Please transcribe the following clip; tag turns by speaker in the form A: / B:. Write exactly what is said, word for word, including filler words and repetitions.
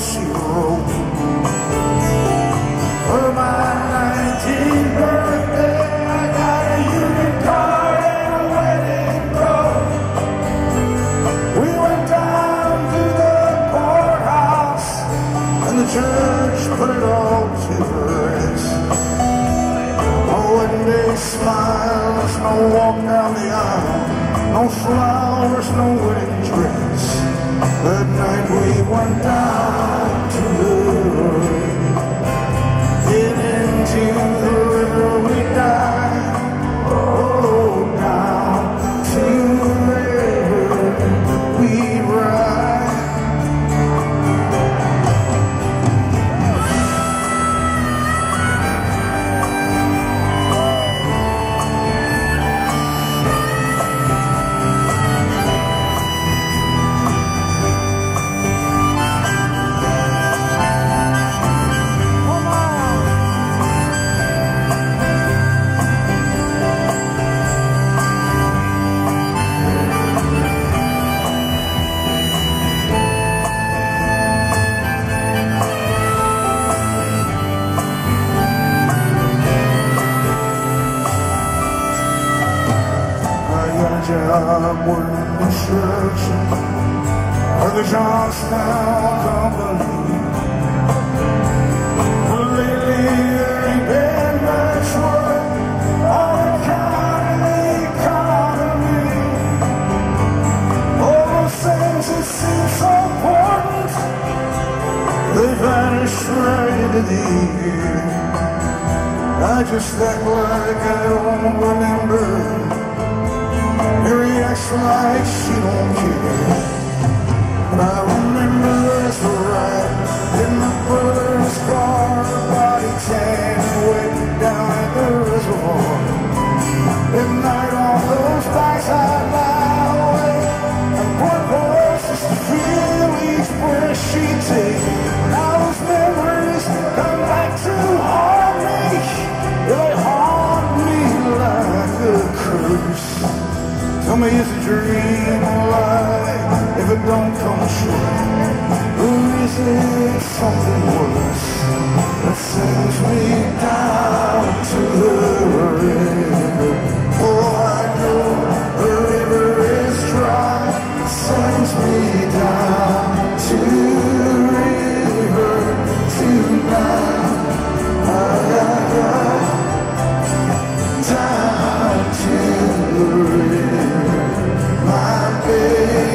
A: she wrote. For my nineteenth birthday, I got a union card and a wedding robe. We went down to the courthouse, and the judge put it all to rest. Oh, wedding day smiles, no walk down the aisle, no flowers, no wedding dress. That night we went down to the river, in into the river we died. Oh, down to the river we ride. I'm working construction for the Johnstown Company. But lately there ain't been much work on account of the economy. All those things that seem so important, they vanish right into the air. I just act like I don't remember. Mary acts like she don't care. But I remember as a ride in my brother's car, body tan, waiting down at the reservoir. At night on those bikes I'd lie awake, and one voice just to feel each breath she'd take. Now those memories come back to haunt me. They haunt me like a curse. Tell me, is a dream a lie if it don't come true? Or is it something worse that sends me down to the river? Oh, I know the river is dry, it sends me down to the river tonight. I got down to the river. My baby.